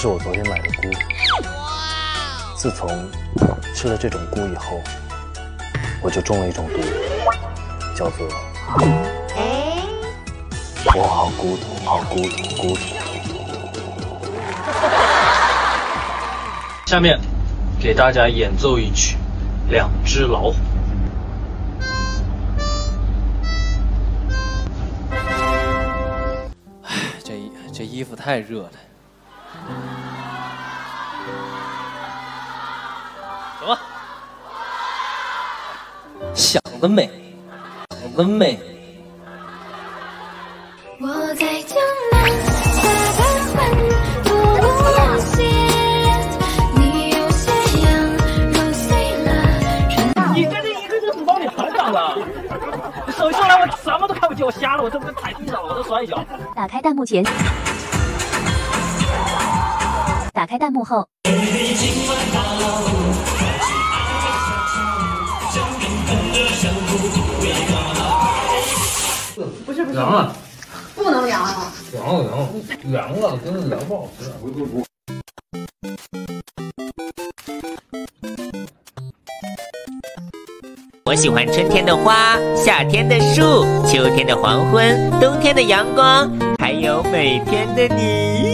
是我昨天买的菇。自从吃了这种菇以后，我就中了一种毒，叫做我好孤独，好孤独，孤独。 下面给大家演奏一曲《两只老虎》。 这衣服太热了。走吧。想得美，想得美。 我在江南下的很多无限，你有些羊肉碎了。 你这一个热水包里很脏了，你手上来我什么都看不见，我瞎了，我这不踩地上了，我都摔一跤。 打开弹幕前，打开弹幕后。 不是凉了， 不能凉啊！ 凉了，真的凉不好吃。 我喜欢春天的花，夏天的树，秋天的黄昏，冬天的阳光，还有每天的你。